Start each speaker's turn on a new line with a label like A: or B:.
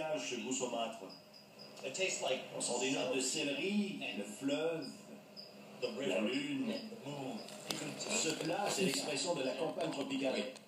A: maquillage, ce goût saumâtre.
B: It tastes like
A: On sent des notes de céleri, le fleuve,
B: the
A: la
B: river,
A: lune.
B: the moon.
A: Ce plat, c'est l'expression de la campagne tropicale.